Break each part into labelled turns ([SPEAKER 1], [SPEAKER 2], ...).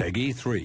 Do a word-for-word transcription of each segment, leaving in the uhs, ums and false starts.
[SPEAKER 1] Peggy three.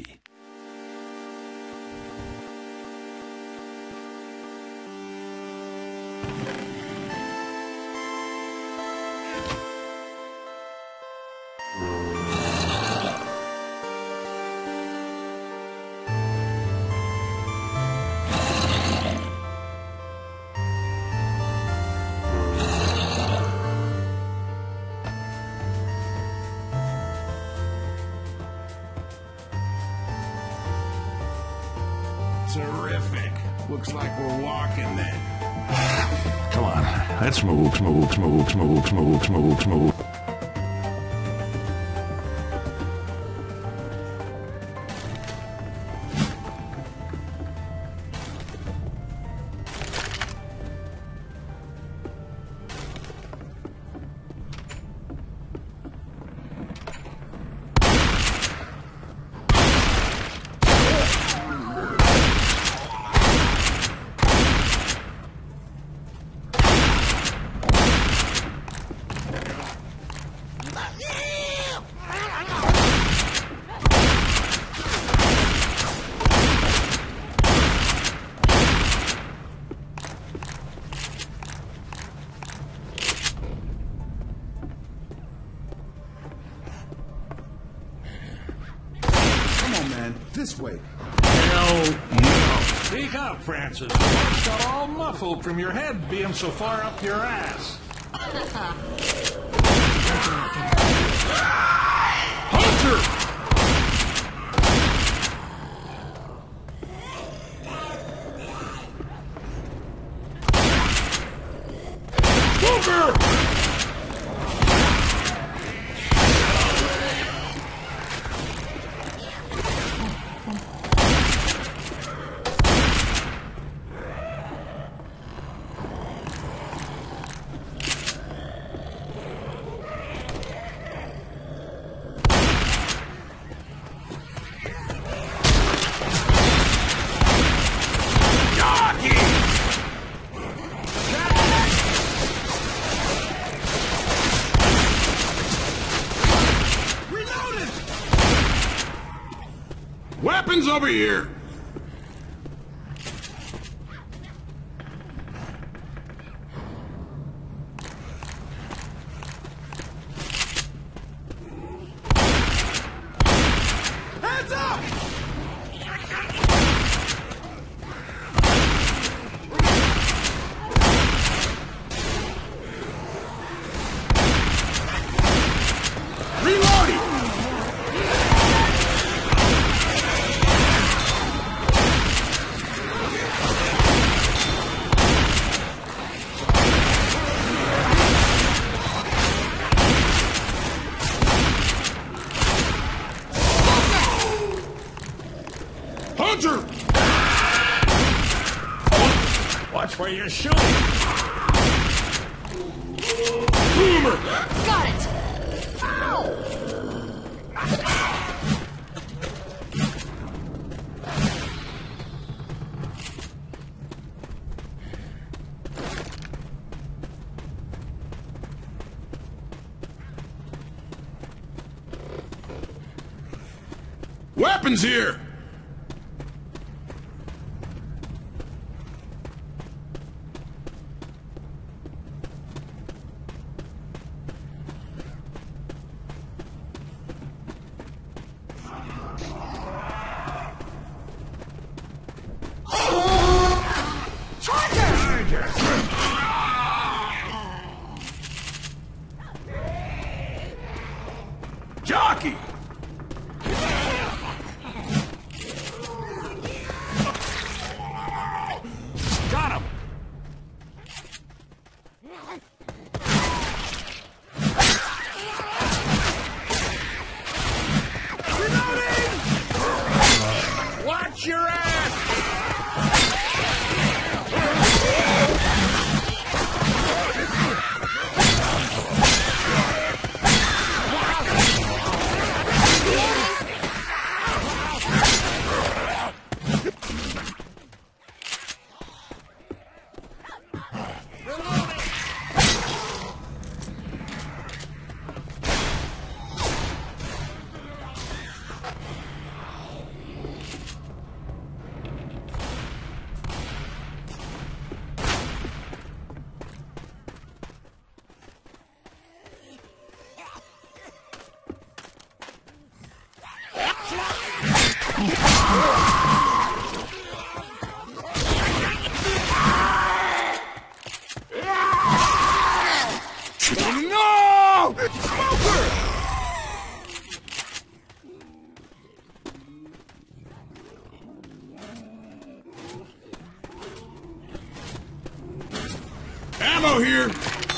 [SPEAKER 2] Terrific. Looks like we're walking then.
[SPEAKER 1] Come on, let's move, move, move, move, move, move, move.
[SPEAKER 2] This way.
[SPEAKER 3] Hell no. Speak up, Francis. You got all muffled from your head being so far up your ass. Hunter! Booger!
[SPEAKER 2] Weapons over here! Hands up! Reloading! Hunter!
[SPEAKER 3] Watch where you're shooting.
[SPEAKER 2] Boomer!
[SPEAKER 4] Got it! Ow!
[SPEAKER 2] Weapons here! Jockey!
[SPEAKER 3] Got him!
[SPEAKER 2] Reloading!
[SPEAKER 3] Watch your ass!
[SPEAKER 2] No! Smoker! Ammo here!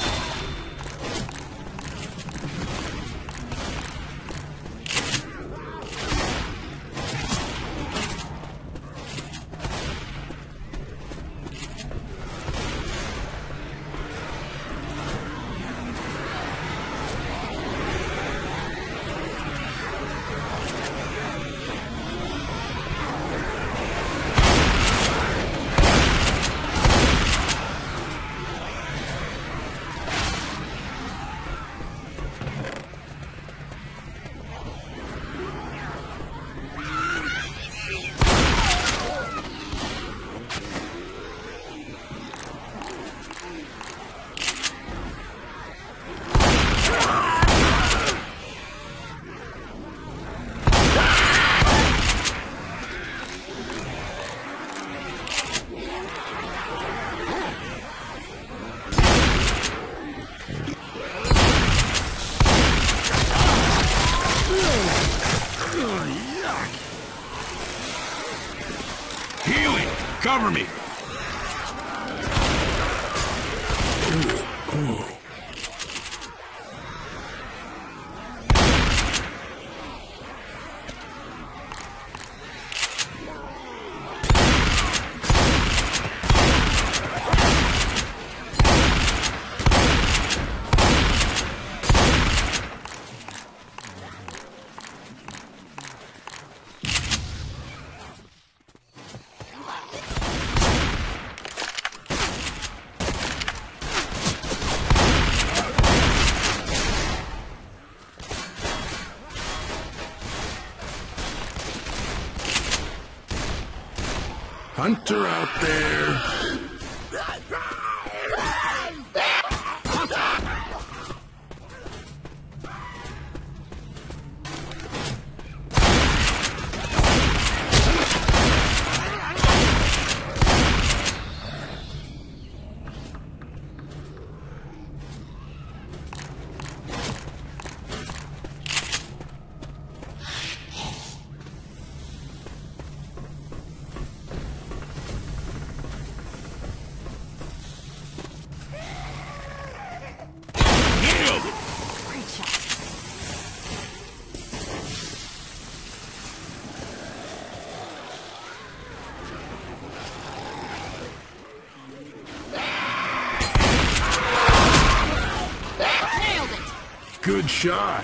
[SPEAKER 2] Healing! Cover me! Hunter out there. Good shot.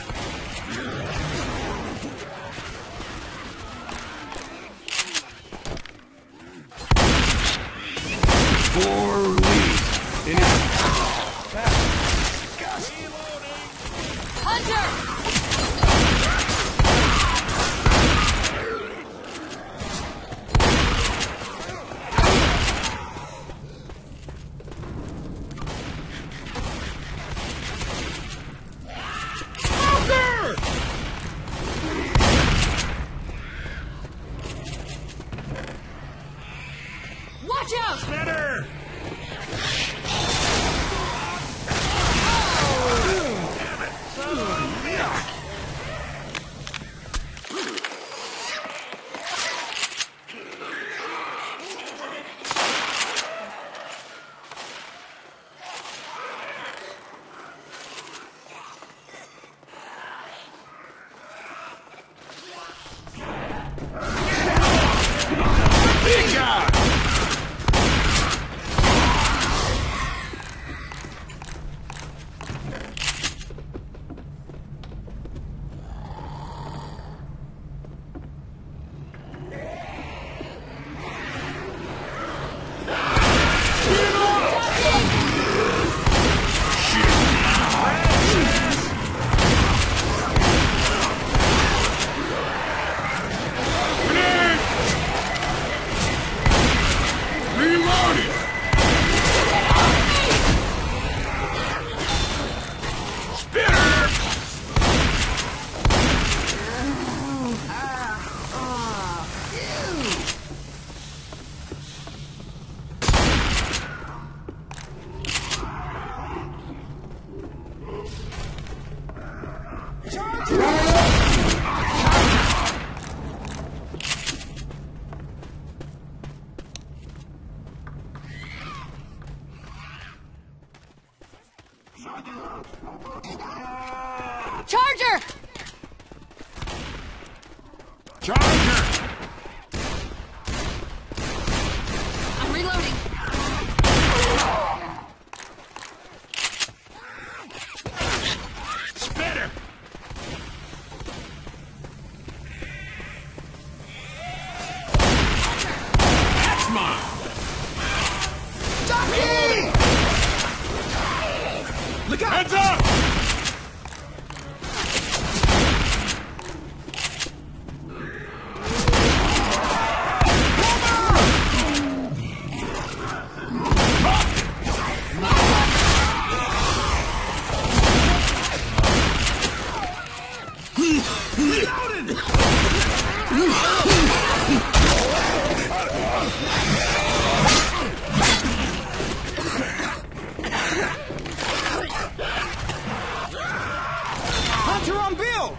[SPEAKER 2] For release. In
[SPEAKER 4] Hunter!
[SPEAKER 3] Watch out! Better! Big guy! Charger!
[SPEAKER 4] I'm reloading.
[SPEAKER 3] Spitter! That's mine!
[SPEAKER 5] Jockey! Look out!
[SPEAKER 3] Heads up!
[SPEAKER 5] Hunter on Bill!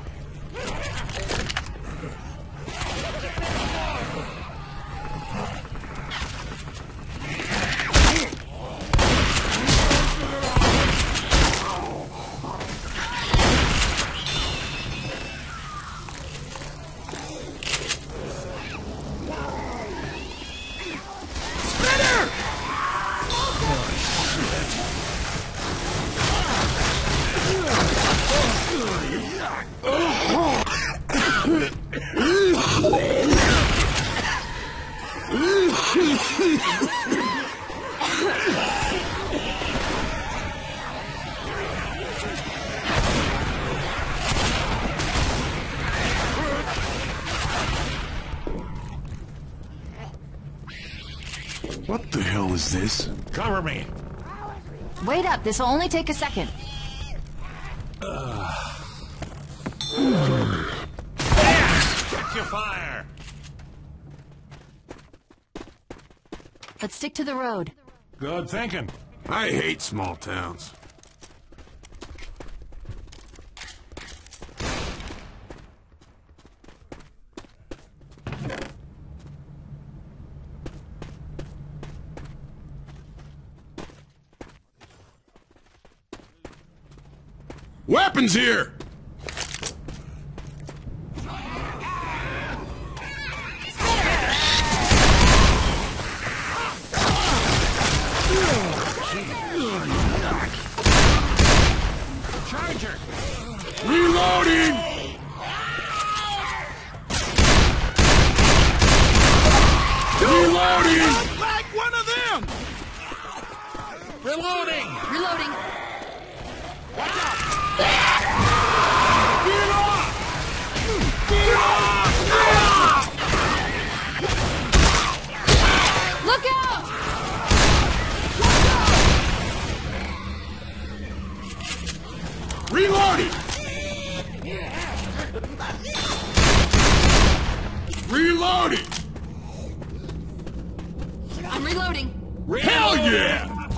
[SPEAKER 1] What the hell is this?
[SPEAKER 3] Cover me!
[SPEAKER 4] Wait up, this will only take a second.
[SPEAKER 3] Check your fire!
[SPEAKER 4] Let's stick to the road.
[SPEAKER 3] Good thinking.
[SPEAKER 2] I hate small towns. Weapons here!
[SPEAKER 3] Charger!
[SPEAKER 2] Reloading! Reloading!
[SPEAKER 5] Like one of them!
[SPEAKER 3] Reloading!
[SPEAKER 4] Reloading. Look out!
[SPEAKER 2] Reloading! Reloading!
[SPEAKER 4] I'm reloading.
[SPEAKER 2] Hell yeah!